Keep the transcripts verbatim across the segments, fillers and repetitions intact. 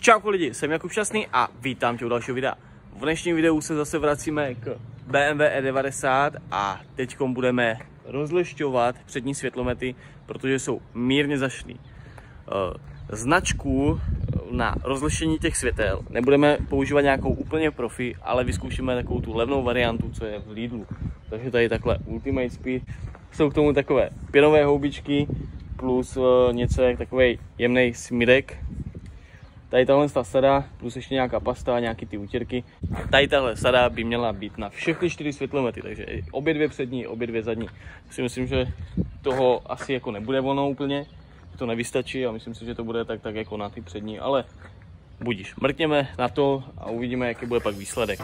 Čau lidi, jsem Jakub Šťastný a vítám tě u dalšího videa. V dnešním videu se zase vracíme k B M W E devadesát a teď budeme rozlišťovat přední světlomety, protože jsou mírně zašlý. Značku na rozlišení těch světel nebudeme používat nějakou úplně profi, ale vyzkoušíme takovou tu levnou variantu, co je v Lidlu. Takže tady takhle Ultimate Speed, jsou k tomu takové pěnové houbičky plus něco jak takový jemný smidek. Tady tahle sada plus ještě nějaká pasta, nějaký ty útěrky. Tady tahle sada by měla být na všechny čtyři světlomety, takže obě dvě přední, obě dvě zadní. Si myslím, že toho asi jako nebude ono úplně, to nevystačí a myslím si, že to bude tak, tak jako na ty přední, ale budíš. Mrkněme na to a uvidíme, jaký bude pak výsledek.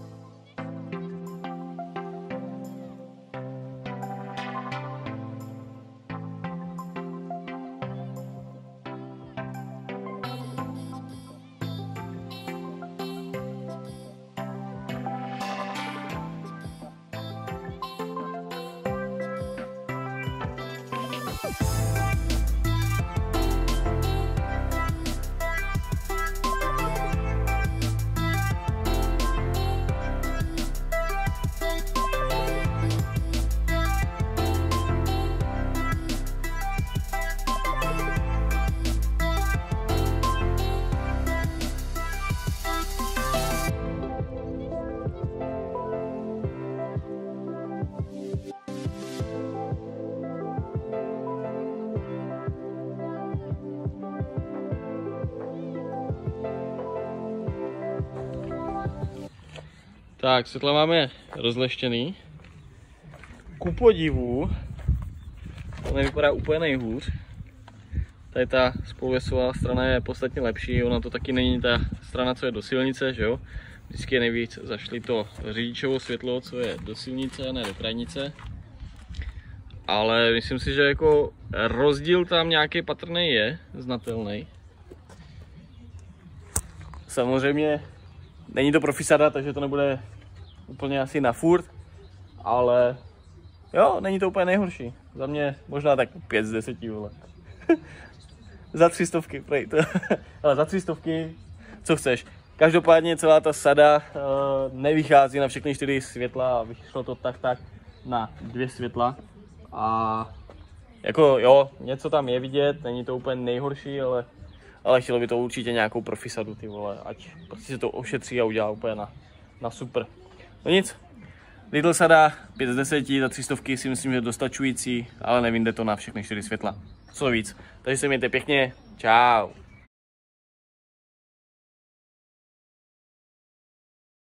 Tak, světla máme rozleštěný. Ku podivu to nevypadá úplně nejhůř. Tady ta spoluvěsová strana je podstatně lepší, ona to taky není ta strana, co je do silnice, že jo? Vždycky je nejvíc zašli to řidičovo světlo, co je do silnice, ne do krajnice. Ale myslím si, že jako rozdíl tam nějaký patrný je, znatelný. Samozřejmě není to profisada, takže to nebude úplně asi na furt, ale jo, není to úplně nejhorší. Za mě možná tak pět z deseti, vole. Za tři stovky, prej to. Ale za tři stovky, co chceš. Každopádně celá ta sada uh, nevychází na všechny čtyři světla a vyšlo to tak tak na dvě světla. A jako jo, něco tam je vidět, není to úplně nejhorší, ale Ale chtělo by to určitě nějakou profisadu, ty vole, ať prostě se to ošetří a udělá úplně na, na super. No nic, Lidl sada pět z deseti, za tři stovky si myslím, že je dostačující, ale nevím, jde to na všechny čtyři světla. Co víc. Takže se mějte pěkně, čau.